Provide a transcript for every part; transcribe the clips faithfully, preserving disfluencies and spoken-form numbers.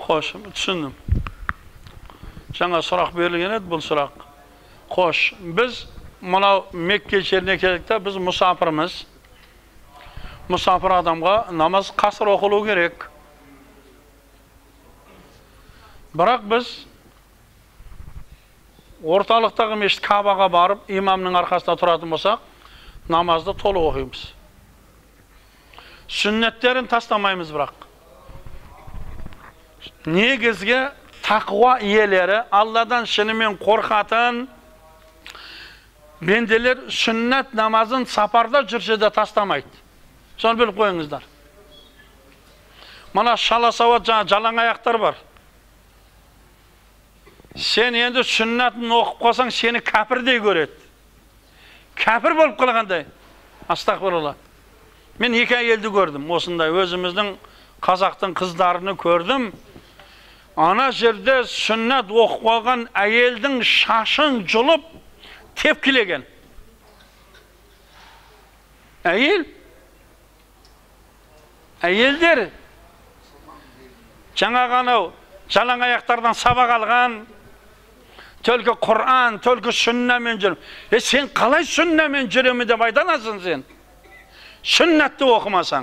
Xo'sh, tushundim. Жаңа сұрақ берілген еді, бұл сұрақ. Xo'sh, biz mana Mekke şehrine keldikte biz musafirmiz. Musafir adamga namaz qasr o'qilу керек. Biroq biz o'rtaliqdagi meshit Ka'baga barib, imamning arkasida turadigan bo'lsak, namozni to'liq o'qiymiz. Sunnatlarin taslamaymiz biroq. Negizgi taqvo egalari, Allohdan shinimen qo'rqatan bendeler sünnet namazın safarda жүрсе taslamaydi. Şunu bilip qo'yingizlar. Mana şala savat jalan ayaklar var. Sen endi sünnetini o'qib qolsang, seni kafirday ko'radi. Kafir bo'lib qolganday. Astagfirullah. Men iki ayeldi gördüm. Osындай özümüzün Kazak'tan kızlarını gördüm. Ana жерде sünnet o'qib qolgan ayeldin şaşın julup tepkilegen. Ayel Ayelder жаңағы анау жалаң аяқтардан сабақ алған, төлкі Құр'ан, төлкі сүннамен жүрім. Е сен қалай сүннамен жүремі деп айтанасың сен? Сүннатты оқымасаң.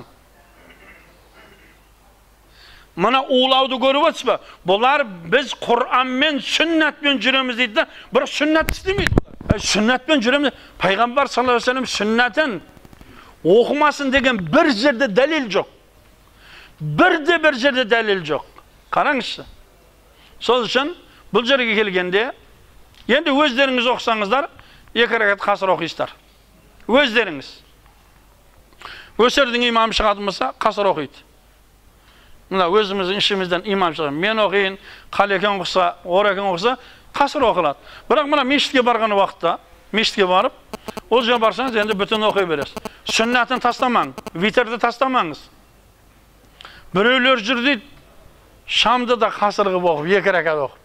Мына улауды көріп отырсыз ба? Бұлар біз Құр'анмен, сүннатмен жүреміз дейді, бірақ сүннат істемейді. Сүннатмен жүреміз. Пайғамбар саллаллаху алейхи ва саллям сүннатын оқымасын деген бір жерде дәлел жоқ. Бірде бір жерде дәлел жоқ. Қараңызшы. Сол үшін бұл жерге келгенде, енді өздеріңіз оқысаңыздар, екі рәкат қасыр оқисыздар. Өздеріңіз. Өсердің имам шығатын болса, қасыр оқиды. Мына өзіміздің ішімізден имам шығады. Мен оқиын, Қалекең оқыса, Орекең оқыса, қасыр оқылады. Бірақ мына мешітке барған уақытта, мешітке барып, ол жерге барсаңыз, енді бүтін оқи бересіз. Сүннатын тастамаңыз, витрді тастамаңыз. Біреулер жүр дейді, Шамды да қасыр қылып оқып, екі рәкат оқып.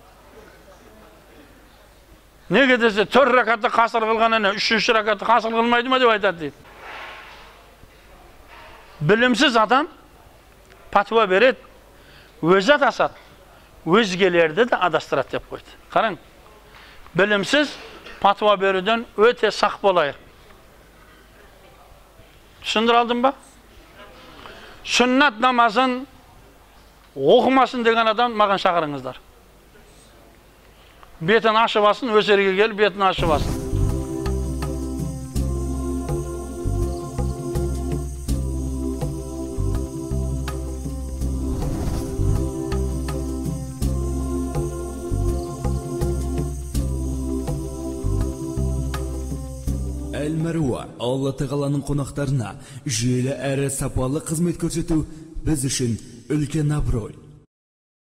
Неге десе, төрт рәкатты қасыр қылғанына, үшінші рәкатты қасыр қылмайды ма деп айтады дейді. Білімсіз адам патуа береді, өзі адасады, өзгелерді де адастырады деп қойды. Қараң, білімсіз патуа беруден өте сақ болайық. Түсіндір алдым ба? Сүннат намазын оқымасын деген адам маған шақырыңыздар. Бетін ашып алсын, өсерге келіп бетін ашып алсын. Әл-Маруа Алла Тағаланың қонақтарына жүйелі әрі сапалы қызмет көрсету біз үшін үлкен абырой.